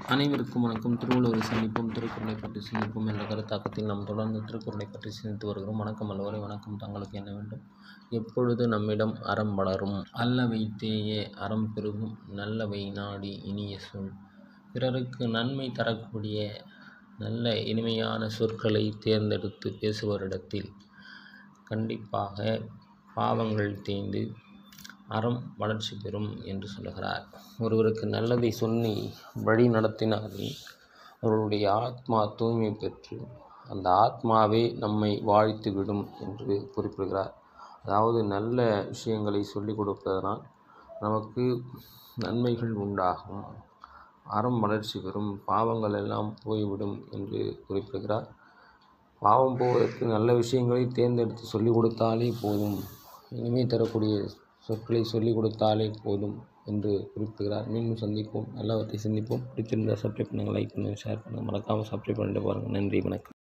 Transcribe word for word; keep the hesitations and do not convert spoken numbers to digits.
அனைவருக்கும் வணக்கம். திருவள்ளுவரை சந்திப்போம், திருக்குறளை பற்றி சிந்திப்போம் என்ற கருத்தாக்கத்தில் நாம் தொடர்ந்து திருக்குறளை பற்றி சிந்தித்து வருகிறோம். வணக்கம் அல்லவரை, வணக்கம். தங்களுக்கு என்ன வேண்டும்? எப்பொழுது நம்மிடம் அறம் வளரும்? அல்லவை தேய அறம் பெருகும், நல்லவை நாடி இனிய சொல். பிறருக்கு நன்மை தரக்கூடிய நல்ல இனிமையான சொற்களை தேர்ந்தெடுத்து பேசுவரிடத்தில் கண்டிப்பாக பாவங்கள் தேய்ந்து அறம் வளர்ச்சி பெறும் என்று சொல்லுகிறார். ஒருவருக்கு நல்லதை சொல்லி வழி நடத்தினாலே அவருடைய ஆத்மா தூய்மை பெற்று அந்த ஆத்மாவே நம்மை வாழ்த்துவிடும் என்று குறிப்பிடுகிறார். அதாவது நல்ல விஷயங்களை சொல்லிக் கொடுப்பதனால் நமக்கு நன்மைகள் உண்டாகும், அறம் வளர்ச்சி பெறும், பாவங்கள் எல்லாம் போய்விடும் என்று குறிப்பிடுகிறார். பாவம் போவதற்கு நல்ல விஷயங்களை தேர்ந்தெடுத்து சொல்லிக் கொடுத்தாலே போதும், இனிமை தரக்கூடிய சொற்களை சொல்லிக் கொடுத்தாலே போதும் என்று குறிப்பிடுகிறார். மீண்டும் சந்திப்போம், நல்லவற்றை சிந்திப்போம். பிடித்திருந்தால் சப்ஸ்கிரைப் பண்ணுங்கள், லைக் பண்ணுங்கள், ஷேர் பண்ணுங்கள், மறக்காமல் சப்ஸ்கிரைப் பண்ணிட்டு பாருங்கள். நன்றி, வணக்கம்.